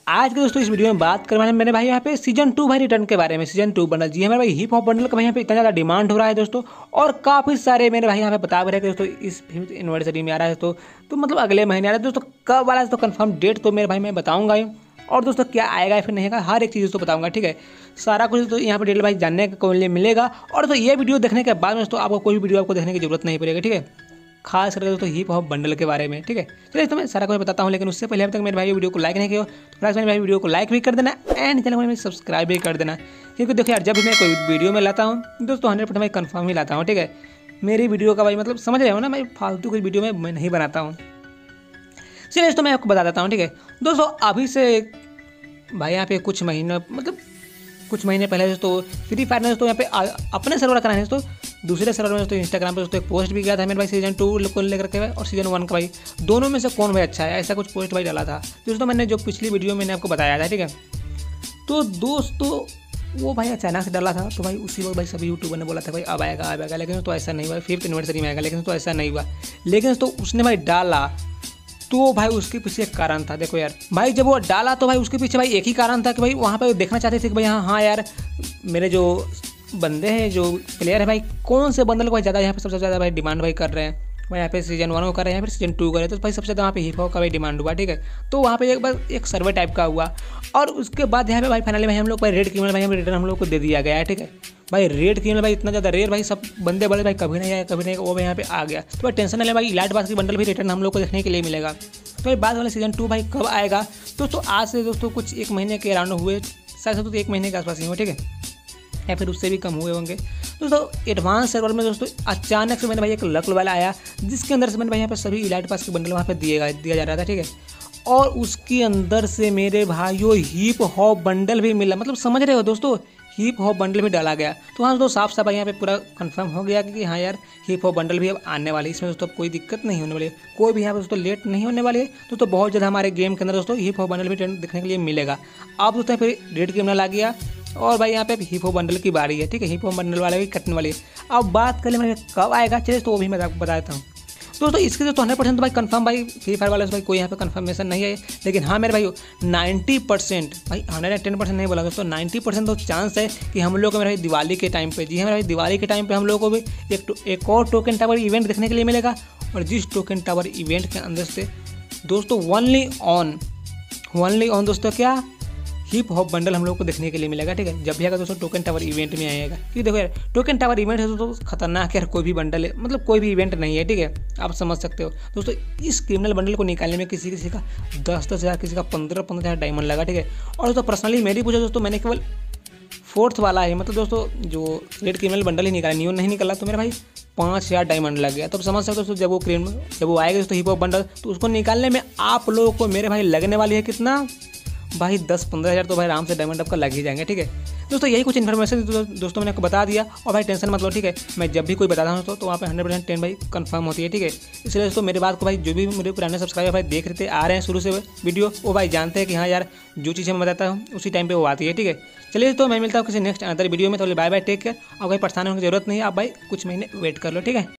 आज के दोस्तों इस वीडियो में बात करवाने मेरे भाई यहाँ पे सीजन 2 भाई रिटर्न के बारे में। सीजन 2 बंडल, जी हमारे भाई हिप हॉप बंडल का भाई यहाँ पे इतना ज़्यादा डिमांड हो रहा है दोस्तों, और काफ़ी सारे मेरे भाई यहाँ पे बता रहे हैं कि दोस्तों इस एनिवर्सरी में आ रहा है तो मतलब अगले महीने आ रहा है दोस्तों। कब वाला है तो कंफर्म डेट तो मेरे भाई मैं बताऊँगा ही, और दोस्तों क्या आएगा फिर नहीं आएगा हर एक चीज़ तो बताऊँगा, ठीक है। सारा कुछ तो यहाँ पर डिटेल भाई जानने को मिलेगा। और तो ये वीडियो देखने के बाद में दोस्तों आपको कोई भी वीडियो आपको देखने की जरूरत नहीं पड़ेगी, ठीक है। खास करके दोस्तों हिप हॉप बंडल के बारे में, ठीक है। चलिए तो मैं सारा कुछ बताता हूँ, लेकिन उससे पहले अभी तक मेरे भाई वीडियो को लाइक नहीं किया तो प्लीज़ मेरे भाई वीडियो को लाइक भी कर देना एंड चैनल को सब्सक्राइब भी कर देना, क्योंकि देखिए यार जब भी मैं कोई वीडियो में लाता हूँ दोस्तों 100% भाई कंफर्म ही लाता हूँ, ठीक है। मेरी वीडियो का भाई मतलब समझ रहे हो ना, मैं फालतू कोई वीडियो में मैं नहीं बनाता हूँ। चलिए तो मैं आपको बता देता हूँ, ठीक है दोस्तों। अभी से भाई यहाँ पे कुछ महीने पहले दोस्तों फ्री फायर ने दोस्तों यहाँ पे अपने सर्वर कराने दोस्तों दूसरे सर्वर में दोस्तों इंस्टाग्राम पे दोस्तों एक पोस्ट भी किया था मेरे भाई सीजन 2 को लेकर के और सीजन 1 का भाई दोनों में से कौन भाई अच्छा है, ऐसा कुछ पोस्ट भाई डाला था दोस्तों। मैंने जो पिछली वीडियो मैंने आपको बताया था, ठीक है। तो दोस्तों वो भाई अचानक से डाला था, तो भाई उसी वक्त भाई सभी यूट्यूबर ने बोला था भाई अब आएगा, लेकिन तो ऐसा नहीं हुआ। 5th एनिवर्सरी में आएगा, लेकिन तो ऐसा नहीं हुआ। लेकिन तो उसने भाई डाला तो भाई उसके पीछे एक कारण था। देखो यार भाई जब वो डाला तो भाई उसके पीछे भाई एक ही कारण था कि भाई वहाँ पे देखना चाहते थे कि भाई हाँ यार मेरे जो बंदे हैं जो प्लेयर है भाई कौन से बंडल को भाई ज़्यादा यहाँ पे सबसे ज़्यादा भाई डिमांड भाई कर रहे हैं। भाई यहाँ पे सीजन 1 को कर रहे हैं, यहाँ पे सीजन 2 कर रहे हैं, तो भाई सबसे ज़्यादा वहाँ पे हिप हॉप का भाई डिमांड हुआ, ठीक है। तो वहाँ पे एक बार एक सर्वे टाइप का हुआ, और उसके बाद यहाँ पे भाई फाइनली भाई हम लोग भाई रेड क्रिमिनल भाई हमें रिटर्न हम लोग को दे दिया गया है, ठीक है। भाई रेड क्रिमिनल भाई इतना ज़्यादा रेयर भाई सब बंदे बोले भाई कभी नहीं आया कभी नहीं, वो भाई यहाँ पे आ गया। तो भाई टेंशन नहीं ले भाई, इलाइट बास की बंडल भी रिटर्न हम लोग को देखने के लिए मिलेगा। तो भाई बाद वाले सीजन 2 भाई कब आएगा दोस्तों, आज से दोस्तों कुछ 1 महीने के अराउंड हुए, शायद तो 1 महीने के आसपास ही हुए, ठीक है, या फिर उससे भी कम हुए होंगे दोस्तों। एडवांस सर्वर में दोस्तों अचानक से मैंने भाई एक लक वाला आया, जिसके अंदर से मैंने भाई यहाँ पे सभी इलाइट पास के बंडल वहाँ पे दिया जा रहा था, ठीक है। और उसके अंदर से मेरे भाइयों हिप हॉप बंडल भी मिला, मतलब समझ रहे हो दोस्तों, हिप हॉप बंडल भी डाला गया। तो हाँ दोस्तों साफ यहाँ पे पूरा कंफर्म हो गया कि हाँ यार हिप हॉप बंडल भी अब आने वाली है। इसमें दोस्तों अब कोई दिक्कत नहीं होने वाली है, कोई भी यहाँ पे दोस्तों लेट नहीं होने वाली है दोस्तों। बहुत जल्द हमारे गेम के अंदर दोस्तों हिप हॉप बंडल भी देखने के लिए मिलेगा। अब दोस्तों फिर रेड क्रिमिनल आ गया, और भाई यहाँ पे हिप हॉप बंडल की बारी है, ठीक है। हिप हॉप बंडल वाले भी कटने वाली है। अब बात कर ले मैं कब आएगा, चलिए तो वो भी मैं आपको बता देता हूँ दोस्तों। इसके तो 100% तो भाई कंफर्म भाई फ्री फायर वाले से भाई कोई यहाँ पे कंफर्मेशन नहीं है, लेकिन हाँ मेरे भाई 90% भाई 110% नहीं बोला दोस्तों, 90% तो चांस है कि हम लोग को मेरे भाई दिवाली के टाइम पे, जी हाँ मेरे भाई दिवाली के टाइम पे हम लोग को भी एक और टोकन टावर इवेंट देखने के लिए मिलेगा। और जिस टोकन टावर इवेंट के अंदर से दोस्तों ओनली ऑन दोस्तों क्या हिप हॉप बंडल हम लोग को देखने के लिए मिलेगा, ठीक है। जब भी आएगा दोस्तों टोकन टावर इवेंट में आएगा, क्योंकि देखो यार टोकन टावर इवेंट है तो खतरनाक यार, कोई भी बंडल है मतलब कोई भी इवेंट नहीं है, ठीक है। आप समझ सकते हो दोस्तों, इस क्रिमिनल बंडल को निकालने में किसी का 10-10 हज़ार, किसी का 15-15 हज़ार डायमंड लगा, ठीक है। और दोस्तों पर्सनली मेरी पूछा दोस्तों, मैंने केवल 4th वाला है, मतलब दोस्तों जो रेड क्रिमिनल बंडल ही निकाला, न्यू नहीं निकला, तो मेरा भाई 5000 डायमंड लग गया। तो समझ सकते हो दोस्तों जब वो आएगा दोस्तों हिप हॉप बंडल, तो उसको निकालने में आप लोगों को मेरे भाई लगने वाली है कितना भाई 10-15 हज़ार तो भाई आराम से डायमंड आपका लग ही जाएंगे, ठीक है दोस्तों। यही कुछ इन्फॉर्मेशन दोस्तों मैंने आपको बता दिया, और भाई टेंशन मत लो, ठीक है। मैं जब भी कोई बताता हूँ तो वहाँ पे 100% 10 भाई कंफर्म होती है, ठीक है। इसलिए दोस्तों मेरे बात को भाई जो भी मेरे पुराने सब्सक्राइबर भाई देख रहे थे आ रहे हैं शुरू से वीडियो, वो भाई जानते हैं कि हाँ यार जो चीज़ें मैं बताता हूँ उसी टाइम पे वो आती है, ठीक है। चलिए तो मैं मिलता हूँ किसी नेक्स्ट अदर वीडियो में, तो बाय बाय, टेक केयर। और भाई परेशान होने की जरूरत नहीं है, आप भाई कुछ महीने वेट कर लो, ठीक है।